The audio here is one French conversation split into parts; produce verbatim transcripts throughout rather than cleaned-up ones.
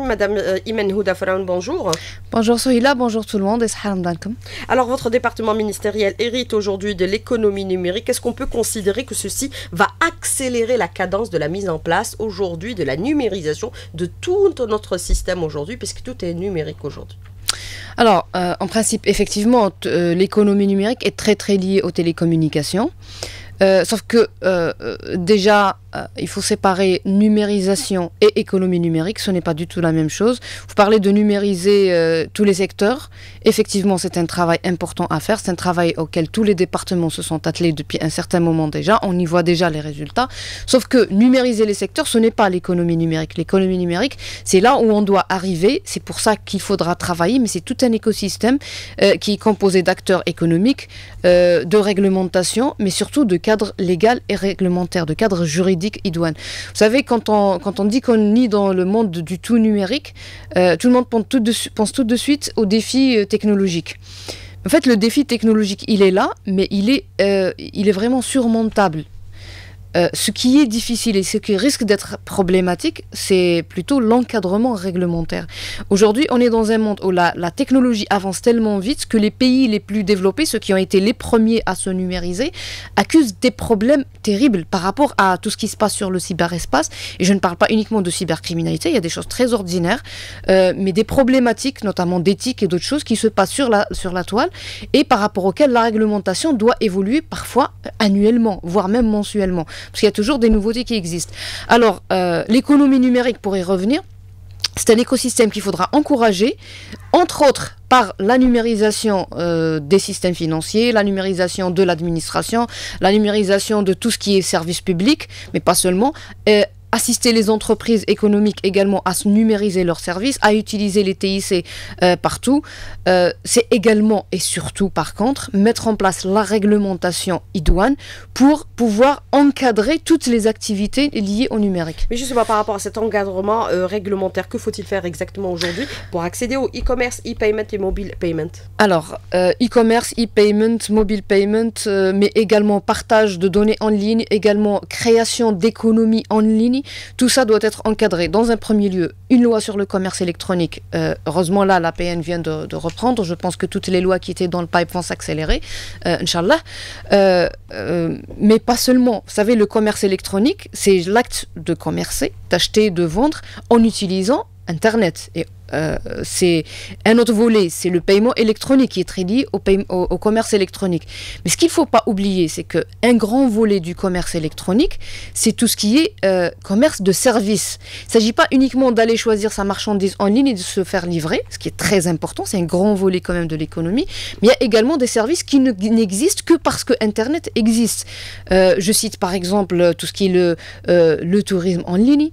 Madame euh, Imen Houda Faraoun, bonjour. Bonjour Sohila, bonjour tout le monde. Alors, votre département ministériel hérite aujourd'hui de l'économie numérique. Est-ce qu'on peut considérer que ceci va accélérer la cadence de la mise en place aujourd'hui de la numérisation de tout notre système aujourd'hui, puisque tout est numérique aujourd'hui? Alors, euh, en principe, effectivement, euh, l'économie numérique est très très liée aux télécommunications. Euh, sauf que euh, déjà, euh, il faut séparer numérisation et économie numérique. Ce n'est pas du tout la même chose. Vous parlez de numériser euh, tous les secteurs. Effectivement, c'est un travail important à faire. C'est un travail auquel tous les départements se sont attelés depuis un certain moment déjà. On y voit déjà les résultats. Sauf que numériser les secteurs, ce n'est pas l'économie numérique. L'économie numérique, c'est là où on doit arriver. C'est pour ça qu'il faudra travailler. Mais c'est tout un écosystème euh, qui est composé d'acteurs économiques, euh, de réglementation, mais surtout de cadre légal et réglementaire, de cadre juridique idoine. Vous savez, quand on, quand on dit qu'on est dans le monde du tout numérique, euh, tout le monde pense tout, de, pense tout de suite aux défis euh, technologiques. En fait, le défi technologique, il est là, mais il est, euh, il est vraiment surmontable. Euh, ce qui est difficile et ce qui risque d'être problématique, c'est plutôt l'encadrement réglementaire. Aujourd'hui, on est dans un monde où la, la technologie avance tellement vite que les pays les plus développés, ceux qui ont été les premiers à se numériser, accusent des problèmes terribles par rapport à tout ce qui se passe sur le cyberespace. Et je ne parle pas uniquement de cybercriminalité, il y a des choses très ordinaires, euh, mais des problématiques, notamment d'éthique et d'autres choses, qui se passent sur la, sur la toile et par rapport auxquelles la réglementation doit évoluer parfois annuellement, voire même mensuellement. Parce qu'il y a toujours des nouveautés qui existent. Alors, euh, l'économie numérique, pour y revenir, c'est un écosystème qu'il faudra encourager, entre autres par la numérisation euh, des systèmes financiers, la numérisation de l'administration, la numérisation de tout ce qui est service public, mais pas seulement, euh, assister les entreprises économiques également à se numériser leurs services, à utiliser les T I C euh, partout. Euh, c'est également et surtout, par contre, mettre en place la réglementation idoine pour pouvoir encadrer toutes les activités liées au numérique. Mais justement, par rapport à cet encadrement euh, réglementaire, que faut-il faire exactement aujourd'hui pour accéder au e-commerce, e-payment et mobile payment? Alors, euh, e-commerce, e-payment, mobile payment, euh, mais également partage de données en ligne, également création d'économies en ligne. Tout ça doit être encadré. Dans un premier lieu, une loi sur le commerce électronique. Euh, heureusement, là, l'A P N vient de, de reprendre. Je pense que toutes les lois qui étaient dans le pipe vont s'accélérer, euh, Inch'Allah. Euh, euh, mais pas seulement. Vous savez, le commerce électronique, c'est l'acte de commercer, d'acheter, de vendre en utilisant Internet. Et Euh, c'est un autre volet, c'est le paiement électronique qui est très lié au, au, au commerce électronique. Mais ce qu'il ne faut pas oublier, c'est qu'un grand volet du commerce électronique, c'est tout ce qui est euh, commerce de service. Il ne s'agit pas uniquement d'aller choisir sa marchandise en ligne et de se faire livrer, ce qui est très important, c'est un grand volet quand même de l'économie, mais il y a également des services qui n'existent que parce que Internet existe. Euh, je cite par exemple tout ce qui est le, euh, le tourisme en ligne,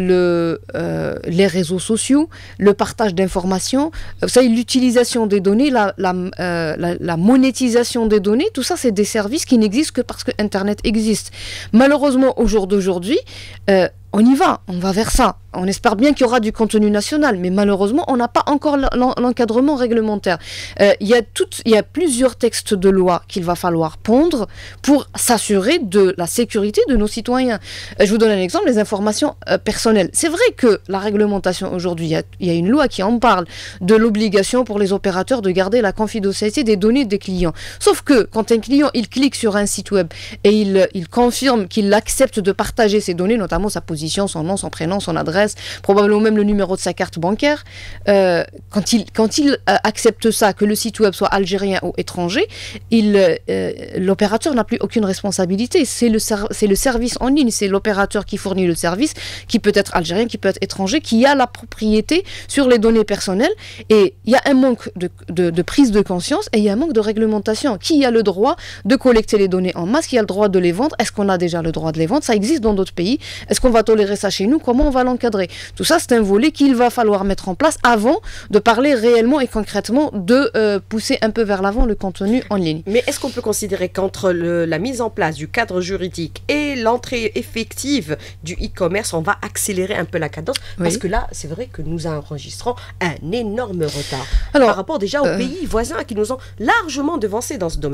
le, euh, les réseaux sociaux, le partage d'informations, vous savez, l'utilisation des données, la, la, euh, la, la monétisation des données, tout ça, c'est des services qui n'existent que parce que Internet existe. Malheureusement, au jour d'aujourd'hui, euh, on y va, on va vers ça. On espère bien qu'il y aura du contenu national, mais malheureusement, on n'a pas encore l'encadrement réglementaire. Euh, il y a tout, il y a plusieurs textes de loi qu'il va falloir pondre pour s'assurer de la sécurité de nos citoyens. Euh, je vous donne un exemple, les informations euh, personnelles. C'est vrai que la réglementation aujourd'hui, il y a, il y a une loi qui en parle de l'obligation pour les opérateurs de garder la confidentialité des données des clients. Sauf que quand un client, il clique sur un site web et il, il confirme qu'il accepte de partager ses données, notamment sa position, son nom, son prénom, son adresse, probablement même le numéro de sa carte bancaire, euh, quand il, quand il euh, accepte ça, que le site web soit algérien ou étranger, euh, l'opérateur n'a plus aucune responsabilité. C'est le, c'est le service en ligne, c'est l'opérateur qui fournit le service, qui peut être algérien, qui peut être étranger, qui a la propriété sur les données personnelles. Et il y a un manque de, de, de prise de conscience et il y a un manque de réglementation. Qui a le droit de collecter les données en masse? Qui a le droit de les vendre? Est-ce qu'on a déjà le droit de les vendre? Ça existe dans d'autres pays. Est-ce qu'on va tolérer ça chez nous? Comment on va l'encadrer? Tout ça, c'est un volet qu'il va falloir mettre en place avant de parler réellement et concrètement de euh, pousser un peu vers l'avant le contenu en ligne. Mais est-ce qu'on peut considérer qu'entre la mise en place du cadre juridique et l'entrée effective du e-commerce, on va accélérer un peu la cadence? Oui. Parce que là, c'est vrai que nous enregistrons un énorme retard Alors, par rapport déjà aux euh... pays voisins qui nous ont largement devancés dans ce domaine.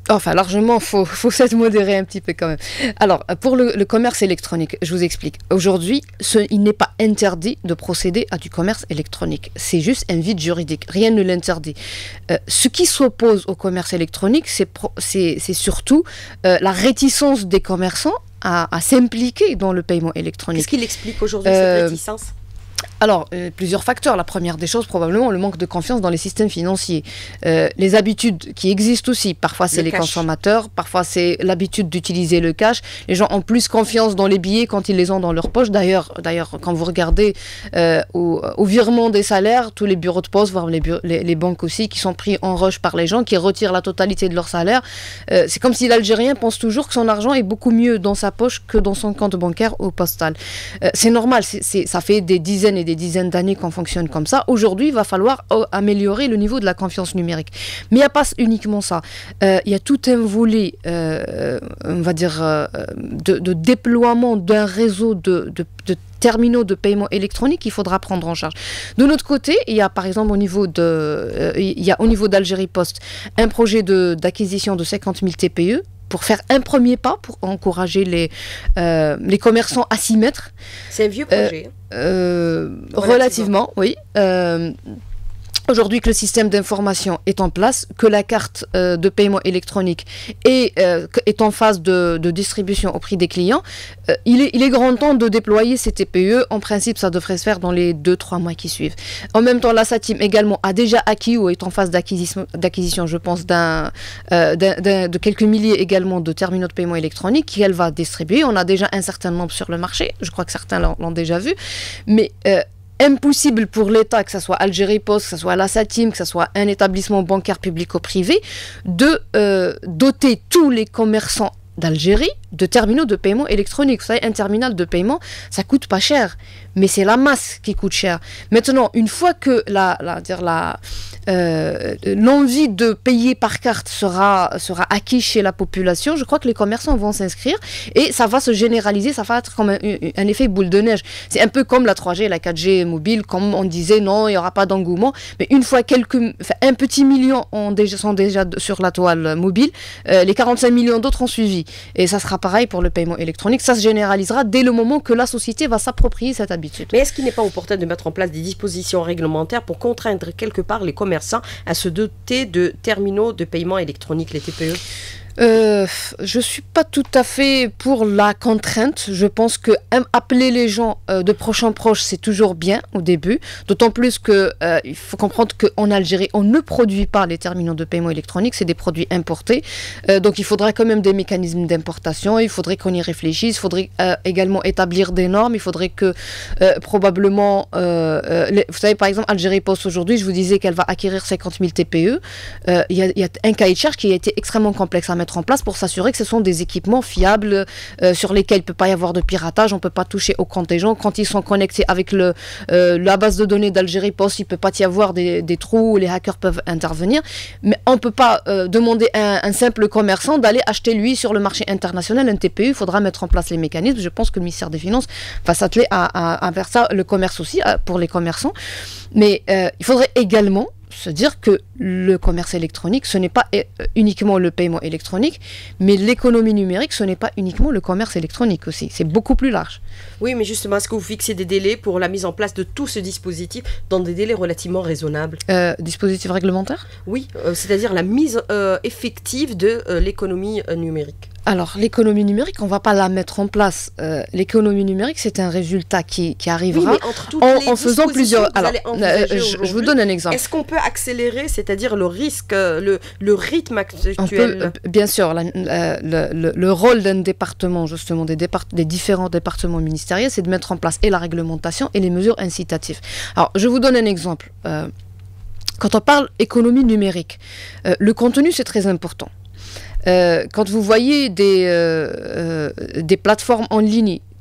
Enfin, largement, il faut, faut s'être modéré un petit peu quand même. Alors, pour le, le commerce électronique, je vous explique. Aujourd'hui, ce, il n'est pas interdit de procéder à du commerce électronique. C'est juste un vide juridique. Rien ne l'interdit. Euh, ce qui s'oppose au commerce électronique, c'est, c'est, c'est surtout euh, la réticence des commerçants à, à s'impliquer dans le paiement électronique. Qu'est-ce qu'il explique aujourd'hui, euh, cette réticence ? Alors, euh, plusieurs facteurs. La première des choses, probablement, le manque de confiance dans les systèmes financiers. Euh, les habitudes qui existent aussi. Parfois, c'est le les cash. consommateurs. Parfois, c'est l'habitude d'utiliser le cash. Les gens ont plus confiance dans les billets quand ils les ont dans leur poche. D'ailleurs, d'ailleurs quand vous regardez euh, au, au virement des salaires, tous les bureaux de poste, voire les, bureaux, les, les banques aussi, qui sont pris en rush par les gens, qui retirent la totalité de leur salaire. Euh, c'est comme si l'Algérien pense toujours que son argent est beaucoup mieux dans sa poche que dans son compte bancaire ou postal. Euh, c'est normal. C'est, c'est, ça fait des dizaines et des dizaines d'années qu'on fonctionne comme ça. Aujourd'hui, il va falloir oh, améliorer le niveau de la confiance numérique. Mais il n'y a pas uniquement ça. Euh, il y a tout un volet, euh, on va dire, euh, de, de déploiement d'un réseau de, de, de terminaux de paiement électronique qu'il faudra prendre en charge. De l'autre côté, il y a par exemple au niveau de, euh, il y a au niveau d'Algérie Post un projet de, d'acquisition de cinquante mille T P E pour faire un premier pas, pour encourager les, euh, les commerçants à s'y mettre. C'est un vieux projet. Euh, euh, relativement. relativement, oui. Euh, Aujourd'hui que le système d'information est en place, que la carte euh, de paiement électronique est, euh, est en phase de, de distribution au prix des clients, euh, il, est, il est grand temps de déployer ces T P E. En principe, ça devrait se faire dans les deux trois mois qui suivent. En même temps, la SATIM également a déjà acquis ou est en phase d'acquisition, d'acquisition je pense, d'un, euh, d'un, d'un, de quelques milliers également de terminaux de paiement électronique qu'elle va distribuer. On a déjà un certain nombre sur le marché. Je crois que certains l'ont, l'ont déjà vu. Mais... Euh, impossible pour l'État, que ce soit Algérie Post, que ce soit la SATIM, que ce soit un établissement bancaire public ou privé, de euh, doter tous les commerçants d'Algérie de terminaux de paiement électronique. Vous savez, un terminal de paiement, ça coûte pas cher, mais c'est la masse qui coûte cher. Maintenant, une fois que la, la, dire la, euh, l'envie de payer par carte sera, sera acquise chez la population, je crois que les commerçants vont s'inscrire et ça va se généraliser, ça va être comme un, un effet boule de neige. C'est un peu comme la trois G, la quatre G mobile, comme on disait, non, il n'y aura pas d'engouement, mais une fois quelques, enfin, un petit million ont déjà, sont déjà sur la toile mobile, euh, les quarante-cinq millions d'autres ont suivi. Et ça sera pareil pour le paiement électronique. Ça se généralisera dès le moment que la société va s'approprier cette habitude. Mais est-ce qu'il n'est pas opportun de mettre en place des dispositions réglementaires pour contraindre quelque part les commerçants à se doter de terminaux de paiement électronique, les T P E ? Euh, je suis pas tout à fait pour la contrainte. Je pense que um, appeler les gens euh, de proche en proche, c'est toujours bien au début. D'autant plus que euh, il faut comprendre qu'en Algérie, on ne produit pas les terminaux de paiement électronique, c'est des produits importés. Euh, donc il faudra quand même des mécanismes d'importation. Il faudrait qu'on y réfléchisse. Il faudrait euh, également établir des normes. Il faudrait que euh, probablement, euh, euh, les, vous savez par exemple, Algérie Post aujourd'hui, je vous disais qu'elle va acquérir cinquante mille T P E. Euh, il y a, y a un cahier de charge qui a été extrêmement complexe à mettre en place pour s'assurer que ce sont des équipements fiables euh, sur lesquels il ne peut pas y avoir de piratage, on ne peut pas toucher au compte des gens. Quand ils sont connectés avec le, euh, la base de données d'Algérie Post, il ne peut pas y avoir des, des trous où les hackers peuvent intervenir. Mais on ne peut pas euh, demander à un, un simple commerçant d'aller acheter lui sur le marché international un T P E. Il faudra mettre en place les mécanismes. Je pense que le ministère des Finances va s'atteler à, à, à faire ça, le commerce aussi, à, pour les commerçants. Mais euh, il faudrait également se dire que le commerce électronique, ce n'est pas uniquement le paiement électronique, mais l'économie numérique, ce n'est pas uniquement le commerce électronique aussi. C'est beaucoup plus large. Oui, mais justement, est-ce que vous fixez des délais pour la mise en place de tout ce dispositif dans des délais relativement raisonnables ? euh, Dispositif réglementaire ? Oui, euh, c'est-à-dire la mise euh, effective de euh, l'économie euh, numérique. Alors, l'économie numérique, on ne va pas la mettre en place. Euh, l'économie numérique, c'est un résultat qui, qui arrivera oui, mais entre toutes en, les en faisant plusieurs... Alors, euh, je, je vous donne un exemple. Est-ce qu'on peut accélérer, c'est-à-dire le risque, le, le rythme actuel ? On peut, bien sûr, la, la, le, le, le rôle d'un département, justement, des, départ, des différents départements ministériels, c'est de mettre en place et la réglementation et les mesures incitatives. Alors, je vous donne un exemple. Euh, quand on parle économie numérique, euh, le contenu, c'est très important. Euh, quand vous voyez des, euh, euh, des plateformes en ligne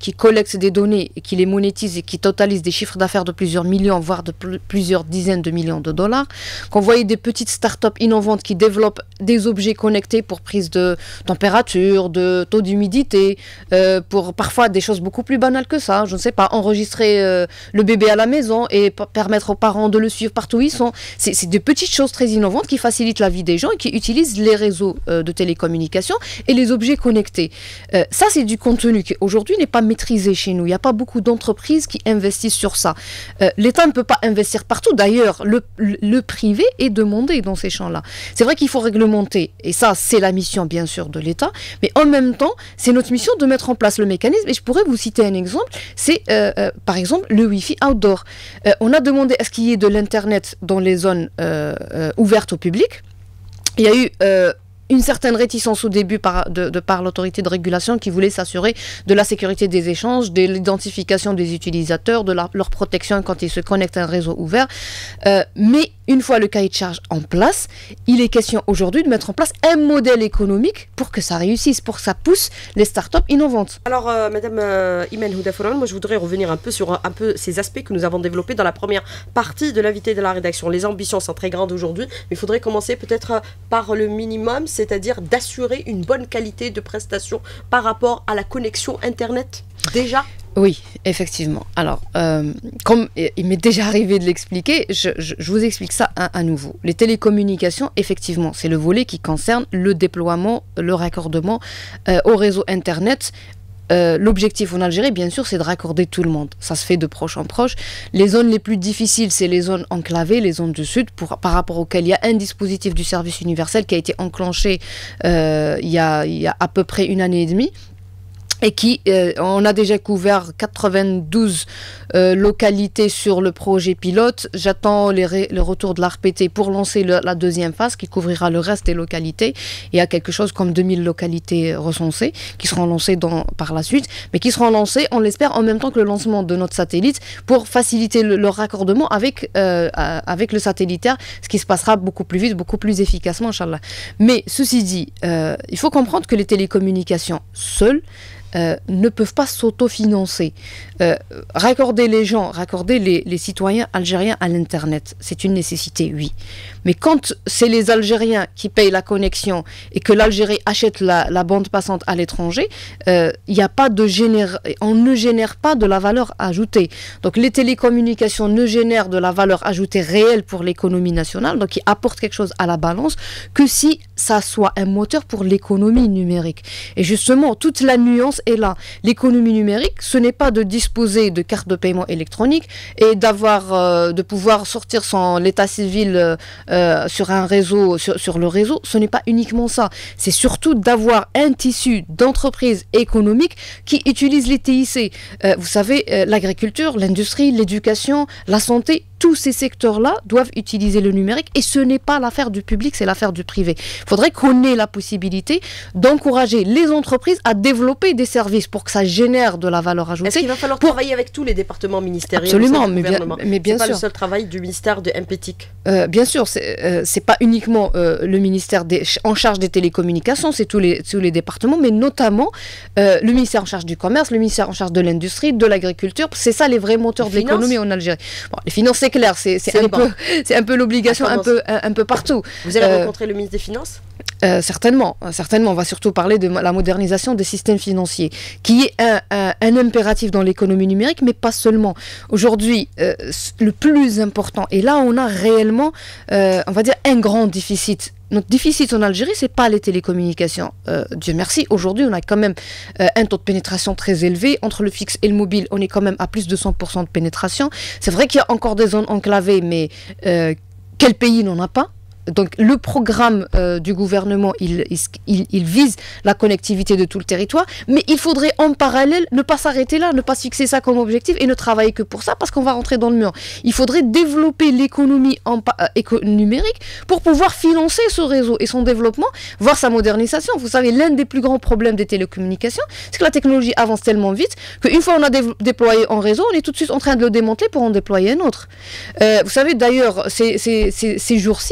qui collectent des données, et qui les monétisent et qui totalisent des chiffres d'affaires de plusieurs millions, voire de pl plusieurs dizaines de millions de dollars. Qu'on voyait des petites startups innovantes qui développent des objets connectés pour prise de température, de taux d'humidité, euh, pour parfois des choses beaucoup plus banales que ça. Je ne sais pas, enregistrer euh, le bébé à la maison et permettre aux parents de le suivre partout où ils sont. C'est des petites choses très innovantes qui facilitent la vie des gens et qui utilisent les réseaux euh, de télécommunications et les objets connectés. Euh, ça, c'est du contenu qui aujourd'hui n'est pas maîtrisé chez nous. Il n'y a pas beaucoup d'entreprises qui investissent sur ça. Euh, L'État ne peut pas investir partout. D'ailleurs, le, le, le privé est demandé dans ces champs-là. C'est vrai qu'il faut réglementer, et ça, c'est la mission, bien sûr, de l'État, mais en même temps, c'est notre mission de mettre en place le mécanisme. Et je pourrais vous citer un exemple, c'est euh, euh, par exemple le Wi-Fi outdoor. Euh, on a demandé à ce qu'il y ait de l'Internet dans les zones euh, euh, ouvertes au public. Il y a eu euh, une certaine réticence au début par, de, de par l'autorité de régulation qui voulait s'assurer de la sécurité des échanges, de l'identification des utilisateurs, de la, leur protection quand ils se connectent à un réseau ouvert. Euh, mais une fois le cahier de charge en place, il est question aujourd'hui de mettre en place un modèle économique pour que ça réussisse, pour que ça pousse les startups innovantes. Alors, euh, Madame euh, Imen Houda-Fouran, moi je voudrais revenir un peu sur un, un peu ces aspects que nous avons développés dans la première partie de l'invité de la rédaction. Les ambitions sont très grandes aujourd'hui, mais il faudrait commencer peut-être par le minimum, c'est-à-dire d'assurer une bonne qualité de prestation par rapport à la connexion Internet, déjà. Oui, effectivement. Alors, euh, comme il m'est déjà arrivé de l'expliquer, je, je, je vous explique ça à, à nouveau. Les télécommunications, effectivement, c'est le volet qui concerne le déploiement, le raccordement euh, au réseau Internet. Euh, L'objectif en Algérie, bien sûr, c'est de raccorder tout le monde. Ça se fait de proche en proche. Les zones les plus difficiles, c'est les zones enclavées, les zones du sud, pour, par rapport auxquelles il y a un dispositif du service universel qui a été enclenché euh, il y a, il y a à peu près une année et demie. Et qui, euh, on a déjà couvert quatre-vingt-douze euh, localités sur le projet pilote. J'attends le retour de l'A R P T pour lancer le, la deuxième phase qui couvrira le reste des localités. Il y a quelque chose comme deux mille localités recensées qui seront lancées dans, par la suite, mais qui seront lancées, on l'espère, en même temps que le lancement de notre satellite pour faciliter le, leur raccordement avec, euh, avec le satellitaire, ce qui se passera beaucoup plus vite, beaucoup plus efficacement, Inch'Allah. Mais ceci dit, euh, il faut comprendre que les télécommunications seules Euh, ne peuvent pas s'autofinancer. Euh, raccorder les gens, raccorder les, les citoyens algériens à l'Internet, c'est une nécessité, oui. Mais quand c'est les Algériens qui payent la connexion et que l'Algérie achète la, la bande passante à l'étranger, il euh, n'y a pas de génère... on ne génère pas de la valeur ajoutée. Donc les télécommunications ne génèrent de la valeur ajoutée réelle pour l'économie nationale, donc qui apporte quelque chose à la balance, que si ça soit un moteur pour l'économie numérique. Et justement, toute la nuance est là. L'économie numérique, ce n'est pas de disposer de cartes de paiement électronique et d'avoir, euh, de pouvoir sortir son état civil euh, euh, sur un réseau, sur, sur le réseau. Ce n'est pas uniquement ça. C'est surtout d'avoir un tissu d'entreprises économiques qui utilisent les T I C. Euh, vous savez, euh, l'agriculture, l'industrie, l'éducation, la santé, tous ces secteurs-là doivent utiliser le numérique et ce n'est pas l'affaire du public, c'est l'affaire du privé. Il faudrait qu'on ait la possibilité d'encourager les entreprises à développer des services pour que ça génère de la valeur ajoutée. Est-ce qu'il va falloir pour... travailler avec tous les départements ministériels? Absolument, mais bien, mais bien sûr. C'est pas le seul travail du ministère de M P T I C. Euh, bien sûr, c'est euh, pas uniquement euh, le ministère des, en charge des télécommunications, c'est tous les, tous les départements, mais notamment euh, le ministère en charge du commerce, le ministère en charge de l'industrie, de l'agriculture. C'est ça les vrais moteurs les de l'économie en Algérie. Bon, les finances, c'est clair, c'est un, bon. un peu l'obligation un peu, un, un peu partout. Vous allez euh, rencontrer le ministre des Finances? Euh, certainement, certainement. On va surtout parler de la modernisation des systèmes financiers, qui est un, un, un impératif dans l'économie numérique, mais pas seulement. Aujourd'hui, euh, le plus important, et là on a réellement, euh, on va dire, un grand déficit. Notre déficit en Algérie, c'est pas les télécommunications. Euh, Dieu merci, aujourd'hui, on a quand même euh, un taux de pénétration très élevé. Entre le fixe et le mobile, on est quand même à plus de cent pour cent de pénétration. C'est vrai qu'il y a encore des zones enclavées, mais euh, quel pays n'en a pas? Donc le programme euh, du gouvernement, il, il, il vise la connectivité de tout le territoire, mais il faudrait en parallèle ne pas s'arrêter là, ne pas se fixer ça comme objectif et ne travailler que pour ça parce qu'on va rentrer dans le mur. Il faudrait développer l'économie euh, numérique pour pouvoir financer ce réseau et son développement, voire sa modernisation. Vous savez, l'un des plus grands problèmes des télécommunications, c'est que la technologie avance tellement vite qu'une fois on a dé déployé un réseau, on est tout de suite en train de le démanteler pour en déployer un autre. Euh, vous savez d'ailleurs, ces, ces, ces, ces jours-ci, ce,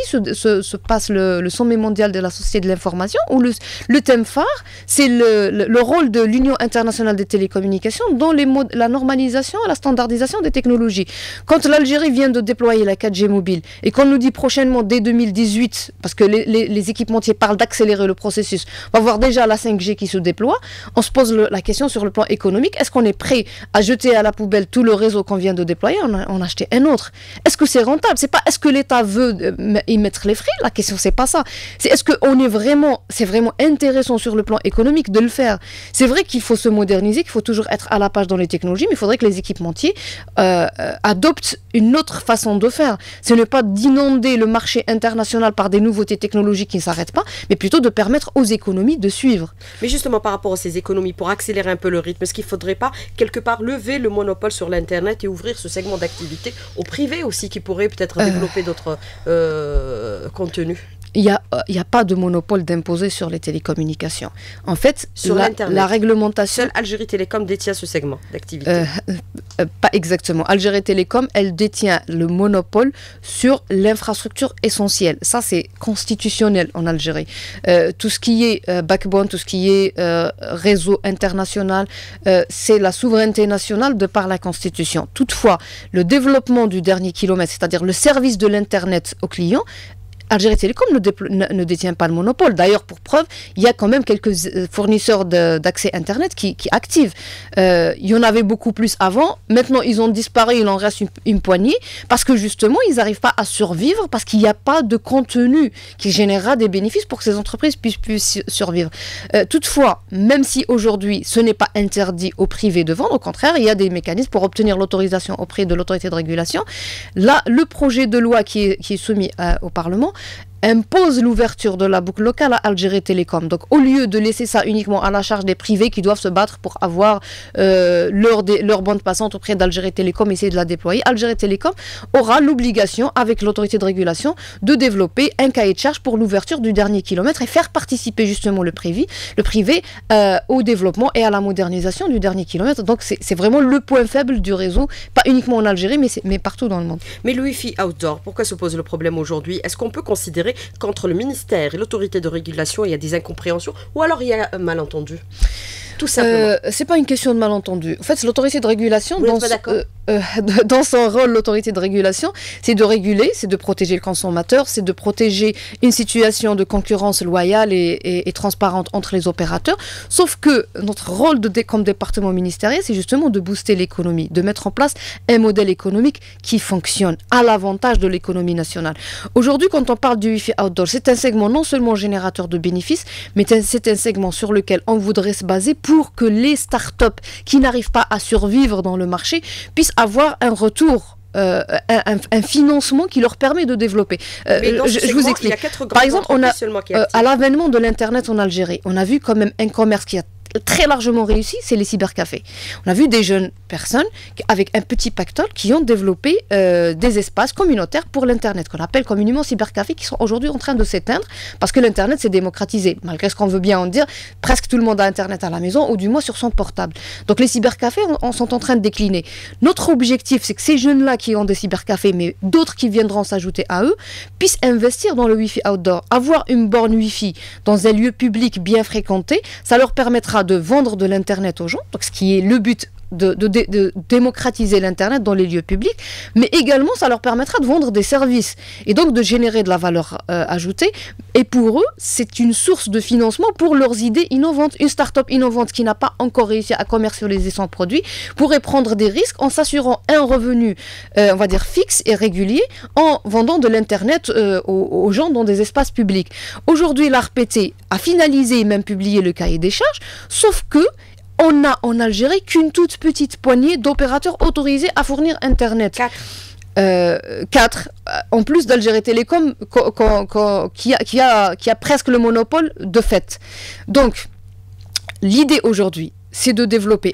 se, se passe le, le sommet mondial de la société de l'information, où le, le thème phare, c'est le, le, le rôle de l'Union internationale des télécommunications dans les modes, la normalisation et la standardisation des technologies. Quand l'Algérie vient de déployer la quatre G mobile, et qu'on nous dit prochainement, dès deux mille dix-huit, parce que les, les, les équipementiers parlent d'accélérer le processus, on va voir déjà la cinq G qui se déploie, on se pose le, la question sur le plan économique, est-ce qu'on est prêt à jeter à la poubelle tout le réseau qu'on vient de déployer, on a, on a acheté un autre? Est-ce que c'est rentable? C'est pas est-ce que l'État veut euh, y mettre les frais? La question, c'est pas ça. C'est est-ce qu'on est vraiment, c'est vraiment intéressant sur le plan économique de le faire? C'est vrai qu'il faut se moderniser, qu'il faut toujours être à la page dans les technologies, mais il faudrait que les équipementiers euh, euh, adoptent une autre façon de faire. Ce n'est pas d'inonder le marché international par des nouveautés technologiques qui ne s'arrêtent pas, mais plutôt de permettre aux économies de suivre. Mais justement, par rapport à ces économies, pour accélérer un peu le rythme, est-ce qu'il ne faudrait pas, quelque part, lever le monopole sur l'Internet et ouvrir ce segment d'activité au privé aussi, qui pourrait peut-être euh... développer d'autres euh, contenus? Il n'y a, il y a pas de monopole d'imposer sur les télécommunications. En fait, sur la, l'Internet, la réglementation... Seule Algérie Télécom détient ce segment d'activité. Euh, euh, pas exactement. Algérie Télécom, elle détient le monopole sur l'infrastructure essentielle. Ça, c'est constitutionnel en Algérie. Euh, tout ce qui est euh, backbone, tout ce qui est euh, réseau international, euh, c'est la souveraineté nationale de par la Constitution. Toutefois, le développement du dernier kilomètre, c'est-à-dire le service de l'Internet aux clients, Algérie Télécom ne, ne, ne détient pas le monopole. D'ailleurs, pour preuve, il y a quand même quelques fournisseurs d'accès Internet qui, qui activent. Euh, il y en avait beaucoup plus avant. Maintenant, ils ont disparu, il en reste une, une poignée, parce que justement, ils n'arrivent pas à survivre, parce qu'il n'y a pas de contenu qui générera des bénéfices pour que ces entreprises puissent, puissent survivre. Euh, toutefois, même si aujourd'hui, ce n'est pas interdit au privé de vendre, au contraire, il y a des mécanismes pour obtenir l'autorisation auprès de l'autorité de régulation. Là, le projet de loi qui est, qui est soumis euh, au Parlement impose l'ouverture de la boucle locale à Algérie Télécom. Donc, au lieu de laisser ça uniquement à la charge des privés qui doivent se battre pour avoir euh, leur, leur bande passante auprès d'Algérie Télécom, essayer de la déployer, Algérie Télécom aura l'obligation, avec l'autorité de régulation, de développer un cahier de charge pour l'ouverture du dernier kilomètre et faire participer justement le privé, le privé euh, au développement et à la modernisation du dernier kilomètre. Donc, c'est vraiment le point faible du réseau, pas uniquement en Algérie, mais, mais partout dans le monde. Mais le Wi-Fi outdoor, pourquoi se pose le problème aujourd'hui? Est-ce qu'on peut considérer qu'entre le ministère et l'autorité de régulation, il y a des incompréhensions ou alors il y a un malentendu? Tout simplement. Euh, c'est pas une question de malentendu. En fait, l'autorité de régulation, Vous dans, n'êtes pas euh, euh, dans son rôle, l'autorité de régulation, c'est de réguler, c'est de protéger le consommateur, c'est de protéger une situation de concurrence loyale et, et, et transparente entre les opérateurs. Sauf que notre rôle de, comme département ministériel, c'est justement de booster l'économie, de mettre en place un modèle économique qui fonctionne à l'avantage de l'économie nationale. Aujourd'hui, quand on parle du Wi-Fi outdoor, c'est un segment non seulement générateur de bénéfices, mais c'est un segment sur lequel on voudrait se baser pour que les startups qui n'arrivent pas à survivre dans le marché puissent avoir un retour, euh, un, un financement qui leur permet de développer. Euh, je, je vous explique. Par exemple, on a, euh, à l'avènement de l'Internet en Algérie, on a vu quand même un commerce qui a très largement réussi, c'est les cybercafés. On a vu des jeunes personnes avec un petit pactole qui ont développé euh, des espaces communautaires pour l'Internet, qu'on appelle communément cybercafés, qui sont aujourd'hui en train de s'éteindre parce que l'Internet s'est démocratisé. Malgré ce qu'on veut bien en dire, presque tout le monde a Internet à la maison ou du moins sur son portable. Donc les cybercafés on, on sont en train de décliner. Notre objectif, c'est que ces jeunes-là qui ont des cybercafés, mais d'autres qui viendront s'ajouter à eux, puissent investir dans le Wi-Fi outdoor. Avoir une borne Wi-Fi dans un lieu public bien fréquenté, ça leur permettra de vendre de l'Internet aux gens, donc ce qui est le but de, de, de, de démocratiser l'Internet dans les lieux publics, mais également ça leur permettra de vendre des services et donc de générer de la valeur euh, ajoutée. Et pour eux, c'est une source de financement pour leurs idées innovantes. Une start-up innovante qui n'a pas encore réussi à commercialiser son produit pourrait prendre des risques en s'assurant un revenu, euh, on va dire, fixe et régulier en vendant de l'Internet euh, aux, aux gens dans des espaces publics. Aujourd'hui, l'A R P T a finalisé et même publié le cahier des charges, sauf que on a en Algérie qu'une toute petite poignée d'opérateurs autorisés à fournir Internet. Quatre. Euh, quatre. En plus d'Algérie Télécom, qu qu qu qui, a, qui, a, qui a presque le monopole de fait. Donc, l'idée aujourd'hui, c'est de développer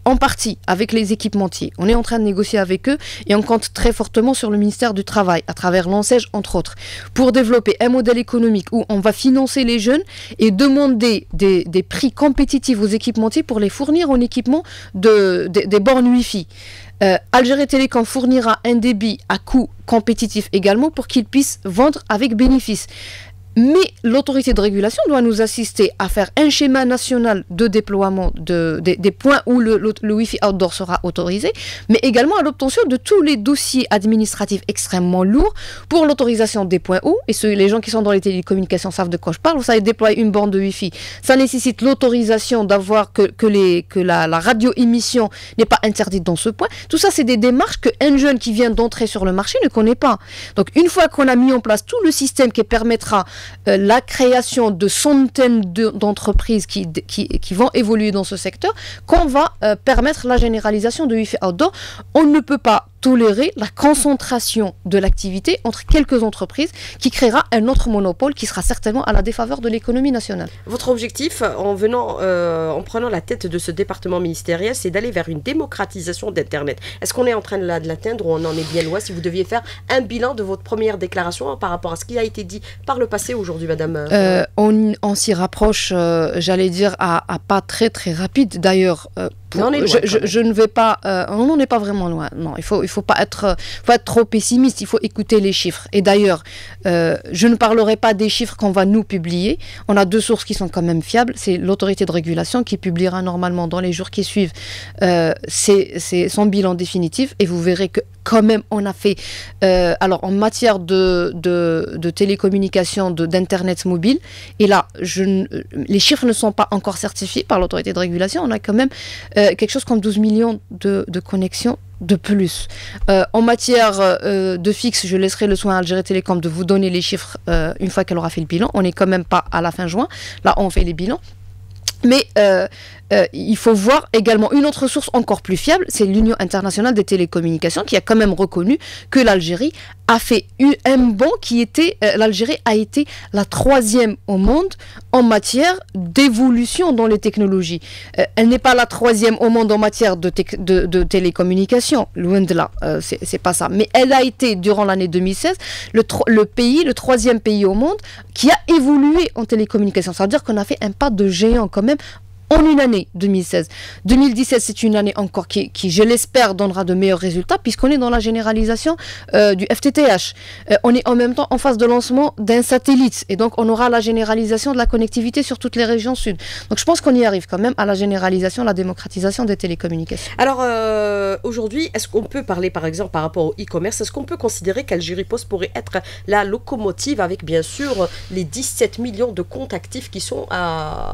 en partie avec les équipementiers. On est en train de négocier avec eux et on compte très fortement sur le ministère du Travail, à travers l'ANSEJ entre autres, pour développer un modèle économique où on va financer les jeunes et demander des, des prix compétitifs aux équipementiers pour les fournir en équipement de, de, des bornes Wi-Fi. Euh, Algérie Télécom fournira un débit à coût compétitif également pour qu'ils puissent vendre avec bénéfice. Mais l'autorité de régulation doit nous assister à faire un schéma national de déploiement de, de, des points où le, le, le Wi-Fi outdoor sera autorisé, mais également à l'obtention de tous les dossiers administratifs extrêmement lourds pour l'autorisation des points où, et ceux, les gens qui sont dans les télécommunications savent de quoi je parle, vous savez, déployer une borne de Wi-Fi, ça nécessite l'autorisation d'avoir que, que, les, que la, la radio-émission n'est pas interdite dans ce point. Tout ça, c'est des démarches qu'un jeune qui vient d'entrer sur le marché ne connaît pas. Donc, une fois qu'on a mis en place tout le système qui permettra Euh, la création de centaines de, d'entreprises qui, qui, qui vont évoluer dans ce secteur, qu'on va euh, permettre la généralisation de Wi-Fi outdoor. On ne peut pas tolérer la concentration de l'activité entre quelques entreprises qui créera un autre monopole qui sera certainement à la défaveur de l'économie nationale. Votre objectif, en venant, euh, en prenant la tête de ce département ministériel, c'est d'aller vers une démocratisation d'Internet. Est-ce qu'on est en train de l'atteindre ou on en est bien loin? Si vous deviez faire un bilan de votre première déclaration par rapport à ce qui a été dit par le passé aujourd'hui, madame euh, on, on s'y rapproche, euh, j'allais dire, à, à pas très très rapide. D'ailleurs, euh, Pour, on est loin, je, je, je ne vais pas, euh, on n'en est pas vraiment loin. Non, il faut, il faut pas être, faut être trop pessimiste. Il faut écouter les chiffres. Et d'ailleurs, euh, je ne parlerai pas des chiffres qu'on va nous publier. On a deux sources qui sont quand même fiables. C'est l'autorité de régulation qui publiera normalement dans les jours qui suivent euh, c'est, c'est son bilan définitif. Et vous verrez que quand même, on a fait, euh, alors en matière de, de, de télécommunications, de, d'internet mobile. Et là, je, les chiffres ne sont pas encore certifiés par l'autorité de régulation. On a quand même Euh, quelque chose comme douze millions de, de connexions de plus. Euh, en matière euh, de fixe, je laisserai le soin à Algérie Télécom de vous donner les chiffres euh, une fois qu'elle aura fait le bilan. On n'est quand même pas à la fin juin. Là, on fait les bilans. Mais euh, euh, il faut voir également une autre source encore plus fiable, c'est l'Union internationale des télécommunications qui a quand même reconnu que l'Algérie a fait un bond qui était, euh, l'Algérie a été la troisième au monde en matière d'évolution dans les technologies. Euh, elle n'est pas la troisième au monde en matière de, te- de, de télécommunications, loin de là, euh, c'est, c'est pas ça. Mais elle a été, durant l'année deux mille seize, le, tro- le pays, le troisième pays au monde qui a évolué en télécommunications. Ça veut dire qu'on a fait un pas de géant quand même en une année, deux mille seize. deux mille dix-sept, c'est une année encore qui, qui, je l'espère, donnera de meilleurs résultats puisqu'on est dans la généralisation euh, du F T T H. Euh, on est en même temps en phase de lancement d'un satellite et donc on aura la généralisation de la connectivité sur toutes les régions sud. Donc je pense qu'on y arrive quand même à la généralisation, la démocratisation des télécommunications. Alors euh, aujourd'hui, est-ce qu'on peut parler par exemple par rapport au e-commerce, est-ce qu'on peut considérer qu'Algérie Post pourrait être la locomotive avec bien sûr les dix-sept millions de comptes actifs qui sont à...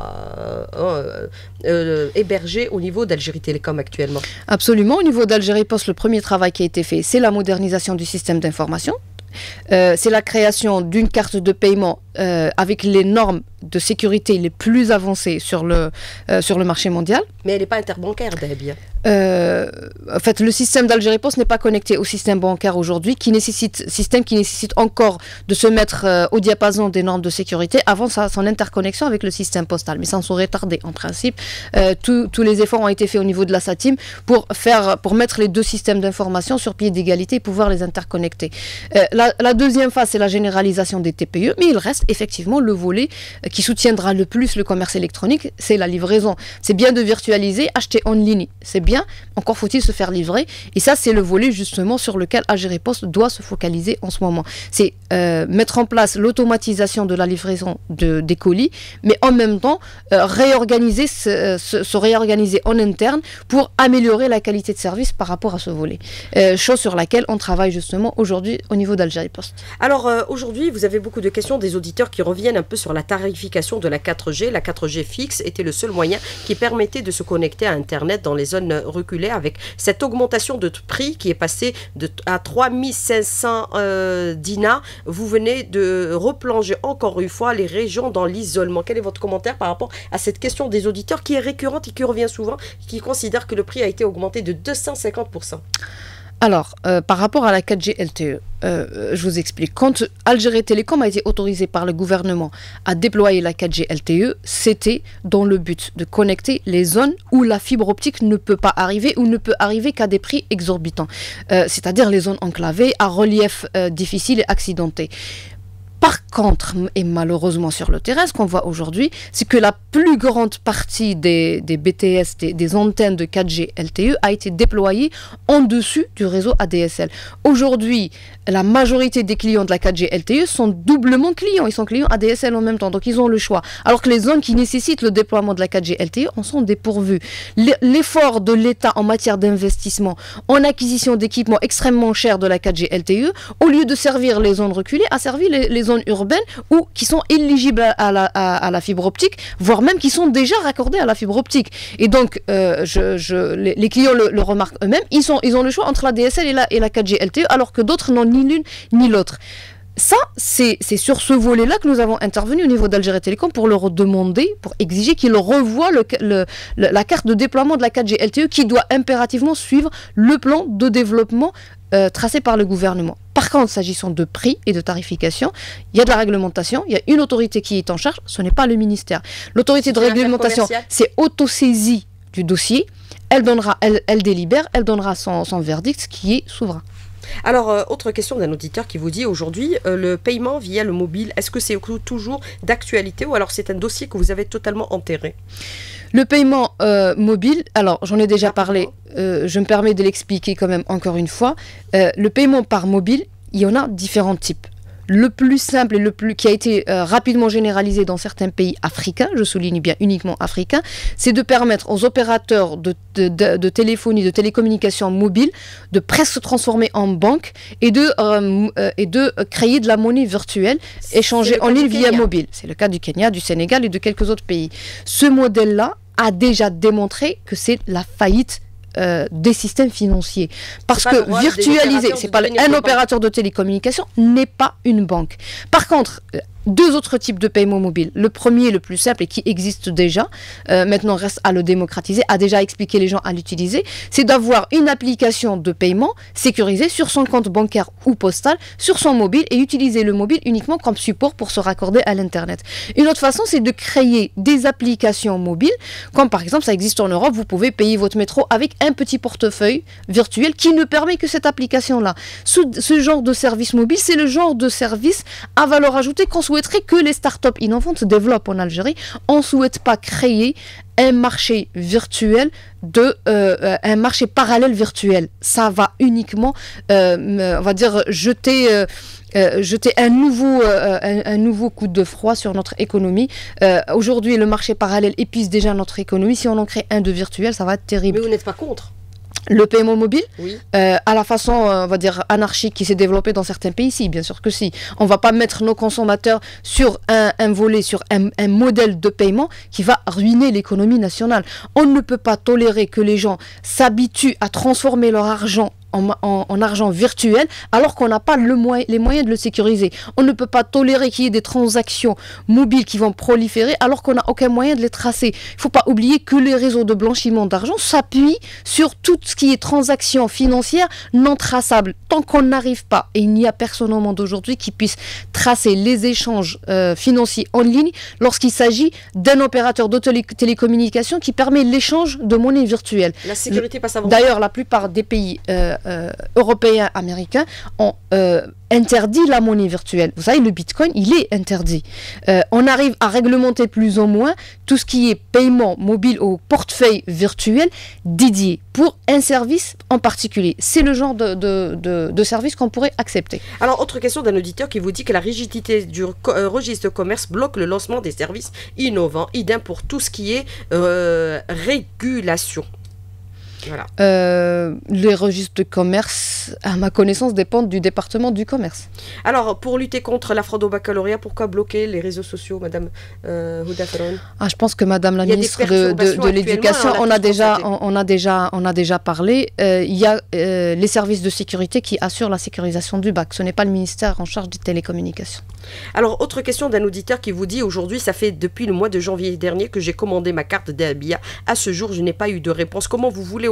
Euh, Euh, hébergés au niveau d'Algérie Télécom actuellement? Absolument. Au niveau d'Algérie Post, le premier travail qui a été fait, c'est la modernisation du système d'information. Euh, c'est la création d'une carte de paiement euh, avec les normes de sécurité les plus avancées sur le, euh, sur le marché mondial. Mais elle n'est pas interbancaire, Dahbia. Euh, en fait, le système d'Algérie Post n'est pas connecté au système bancaire aujourd'hui, qui nécessite, système qui nécessite encore de se mettre euh, au diapason des normes de sécurité avant sa, son interconnexion avec le système postal. Mais ça en serait tardé, en principe. Euh, tout, tous les efforts ont été faits au niveau de la SATIM pour, faire, pour mettre les deux systèmes d'information sur pied d'égalité et pouvoir les interconnecter. Euh, la, la deuxième phase, c'est la généralisation des T P E, mais il reste effectivement le volet euh, qui soutiendra le plus le commerce électronique, c'est la livraison. C'est bien de virtualiser, acheter en ligne, c'est bien. Encore faut-il se faire livrer. Et ça, c'est le volet justement sur lequel Algérie Post doit se focaliser en ce moment. C'est euh, mettre en place l'automatisation de la livraison de, des colis, mais en même temps, euh, réorganiser, se, se, se réorganiser en interne pour améliorer la qualité de service par rapport à ce volet. Euh, chose sur laquelle on travaille justement aujourd'hui au niveau d'Algérie Post. Alors euh, aujourd'hui, vous avez beaucoup de questions des auditeurs qui reviennent un peu sur la tarification de la quatre G. La quatre G fixe était le seul moyen qui permettait de se connecter à Internet dans les zones reculées avec cette augmentation de prix qui est passée de, à trois mille cinq cents euh, dinars. Vous venez de replonger encore une fois les régions dans l'isolement. Quel est votre commentaire par rapport à cette question des auditeurs qui est récurrente et qui revient souvent, qui considèrent que le prix a été augmenté de deux cent cinquante pour cent? Alors, euh, par rapport à la quatre G L T E, euh, je vous explique. Quand Algérie Télécom a été autorisé par le gouvernement à déployer la quatre G L T E, c'était dans le but de connecter les zones où la fibre optique ne peut pas arriver ou ne peut arriver qu'à des prix exorbitants. Euh, c'est-à-dire les zones enclavées, à relief euh, difficile et accidenté. Par contre, et malheureusement sur le terrain, ce qu'on voit aujourd'hui, c'est que la plus grande partie des, des B T S, des, des antennes de quatre G L T E, a été déployée en dessus du réseau A D S L. Aujourd'hui, la majorité des clients de la quatre G L T E sont doublement clients. Ils sont clients A D S L en même temps, donc ils ont le choix. Alors que les zones qui nécessitent le déploiement de la quatre G L T E en sont dépourvues. L'effort de l'État en matière d'investissement, en acquisition d'équipements extrêmement chers de la quatre G L T E, au lieu de servir les zones reculées, a servi les, les zones urbaines ou qui sont éligibles à la, à, à la fibre optique, voire même qui sont déjà raccordées à la fibre optique. Et donc, euh, je, je, les, les clients le, le remarquent eux-mêmes, ils, sont, ils ont le choix entre la D S L et la, et la quatre G L T E, alors que d'autres n'ont ni l'une ni l'autre. Ça, c'est sur ce volet-là que nous avons intervenu au niveau d'Algérie Télécom pour leur demander, pour exiger qu'ils revoient le, le, le, la carte de déploiement de la quatre G L T E qui doit impérativement suivre le plan de développement euh, tracé par le gouvernement. Par contre, s'agissant de prix et de tarification, il y a de la réglementation, il y a une autorité qui est en charge, ce n'est pas le ministère. L'autorité de réglementation, c'est autosaisie du dossier, elle, donnera, elle, elle délibère, elle donnera son, son verdict qui est souverain. Alors, euh, autre question d'un auditeur qui vous dit aujourd'hui, euh, le paiement via le mobile, est-ce que c'est toujours d'actualité ou alors c'est un dossier que vous avez totalement enterré? Le paiement euh, mobile, alors j'en ai déjà parlé, euh, je me permets de l'expliquer quand même encore une fois. Euh, le paiement par mobile, il y en a différents types. Le plus simple et le plus qui a été euh, rapidement généralisé dans certains pays africains, je souligne bien uniquement africains, c'est de permettre aux opérateurs de, de, de, de téléphonie, de télécommunications mobiles de presque se transformer en banque et de, euh, euh, et de créer de la monnaie virtuelle échangée en ligne via mobile. C'est le cas du Kenya, du Sénégal et de quelques autres pays. Ce modèle-là a déjà démontré que c'est la faillite Euh, des systèmes financiers. Parce que virtualiser, c'est pas un opérateur de télécommunication n'est pas une banque. Par contre, deux autres types de paiement mobile. Le premier, le plus simple et qui existe déjà, euh, maintenant reste à le démocratiser, a déjà expliqué les gens à l'utiliser, c'est d'avoir une application de paiement sécurisée sur son compte bancaire ou postal, sur son mobile et utiliser le mobile uniquement comme support pour se raccorder à l'Internet. Une autre façon, c'est de créer des applications mobiles, comme par exemple, ça existe en Europe, vous pouvez payer votre métro avec un petit portefeuille virtuel qui ne permet que cette application-là. Ce, ce genre de service mobile, c'est le genre de service à valeur ajoutée qu'on souhaiterait que les startups innovantes se développent en Algérie. On ne souhaite pas créer un marché virtuel, de, euh, un marché parallèle virtuel. Ça va uniquement, euh, on va dire, jeter... Euh, Euh, jeter un nouveau, euh, un, un nouveau coup de froid sur notre économie. Euh, Aujourd'hui, le marché parallèle épuise déjà notre économie. Si on en crée un de virtuel, ça va être terrible. Mais vous n'êtes pas contre ? Le paiement mobile, oui. euh, à la façon, euh, on va dire, anarchique qui s'est développée dans certains pays, si, bien sûr que si. On ne va pas mettre nos consommateurs sur un, un volet, sur un, un modèle de paiement qui va ruiner l'économie nationale. On ne peut pas tolérer que les gens s'habituent à transformer leur argent En, en, en argent virtuel, alors qu'on n'a pas le moyen, les moyens de le sécuriser. On ne peut pas tolérer qu'il y ait des transactions mobiles qui vont proliférer, alors qu'on n'a aucun moyen de les tracer. Il ne faut pas oublier que les réseaux de blanchiment d'argent s'appuient sur tout ce qui est transactions financières non traçables. Tant qu'on n'arrive pas, et il n'y a personne au monde aujourd'hui qui puisse tracer les échanges euh, financiers en ligne lorsqu'il s'agit d'un opérateur de télé télécommunication qui permet l'échange de monnaie virtuelle. La sécurité passe avant. D'ailleurs, la plupart des pays euh, Euh, européens, américains ont euh, interdit la monnaie virtuelle. Vous savez, le bitcoin, il est interdit. Euh, on arrive à réglementer plus ou moins tout ce qui est paiement mobile au portefeuille virtuel dédié pour un service en particulier. C'est le genre de, de, de, de service qu'on pourrait accepter. Alors, autre question d'un auditeur qui vous dit que la rigidité du euh, registre de commerce bloque le lancement des services innovants. Idem pour tout ce qui est euh, régulation. Voilà. Euh, les registres de commerce, à ma connaissance, dépendent du département du commerce. Alors, pour lutter contre la fraude au baccalauréat, pourquoi bloquer les réseaux sociaux, Madame euh, Houda Ferron? Ah, je pense que Madame la ministre de, de, de l'Éducation, on, on, a déjà, on, on, a déjà, on a déjà parlé. Euh, il y a euh, les services de sécurité qui assurent la sécurisation du bac. Ce n'est pas le ministère en charge des télécommunications. Alors, autre question d'un auditeur qui vous dit aujourd'hui, ça fait depuis le mois de janvier dernier que j'ai commandé ma carte d'Abia. À ce jour, je n'ai pas eu de réponse. Comment vous voulez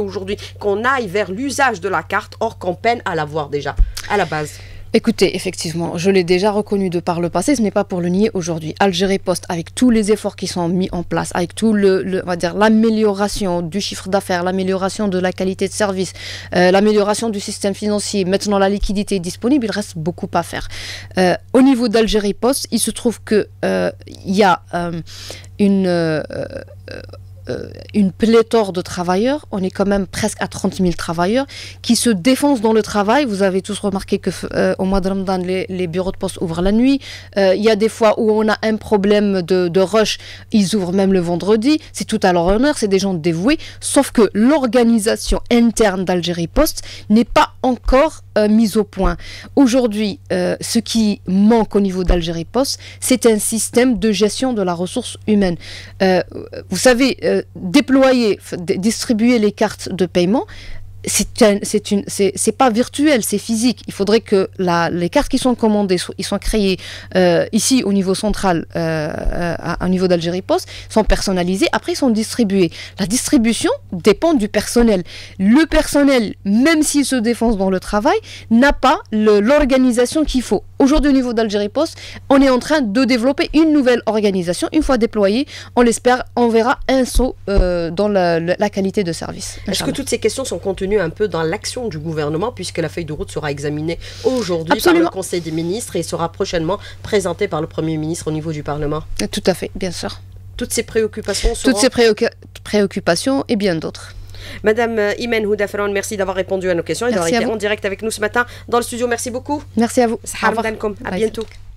aujourd'hui qu'on aille vers l'usage de la carte, or qu'on peine à l'avoir déjà, à la base? Écoutez, effectivement, je l'ai déjà reconnu de par le passé, ce n'est pas pour le nier aujourd'hui. Algérie Post, avec tous les efforts qui sont mis en place, avec tout le, le on va dire, l'amélioration du chiffre d'affaires, l'amélioration de la qualité de service, euh, l'amélioration du système financier, maintenant la liquidité est disponible, il reste beaucoup à faire. Euh, au niveau d'Algérie Post, il se trouve que euh, il y a euh, une euh, euh, Euh, une pléthore de travailleurs, on est quand même presque à trente mille travailleurs qui se défoncent dans le travail. Vous avez tous remarqué que euh, au mois de Ramadan, les, les bureaux de poste ouvrent la nuit. Euh, il y a des fois où on a un problème de, de rush, ils ouvrent même le vendredi. C'est tout à leur honneur, c'est des gens dévoués. Sauf que l'organisation interne d'Algérie Post n'est pas encore euh, mise au point. Aujourd'hui, euh, ce qui manque au niveau d'Algérie Post, c'est un système de gestion de la ressource humaine. Euh, vous savez, euh, déployer, distribuer les cartes de paiement, c'est un, c'est une, c'est, c'est pas virtuel, c'est physique. Il faudrait que la, les cartes qui sont commandées, ils sont créées euh, ici au niveau central, euh, à, à niveau d'Algérie Post, sont personnalisées. Après, ils sont distribués. La distribution dépend du personnel. Le personnel, même s'il se défonce dans le travail, n'a pas le, l'organisation qu'il faut. Aujourd'hui, au niveau d'Algérie Post, on est en train de développer une nouvelle organisation. Une fois déployée, on l'espère, on verra un saut euh, dans la, la, la qualité de service. Est-ce que toutes ces questions sont contenues un peu dans l'action du gouvernement, puisque la feuille de route sera examinée aujourd'hui par le Conseil des ministres et sera prochainement présentée par le Premier ministre au niveau du Parlement? Tout à fait, bien sûr. Toutes ces préoccupations seront... Toutes ces préocu- préoccupations et bien d'autres. Madame Imen Houda Ferron, merci d'avoir répondu à nos questions et d'avoir été en direct avec nous ce matin dans le studio. Merci beaucoup. Merci à vous. À bientôt.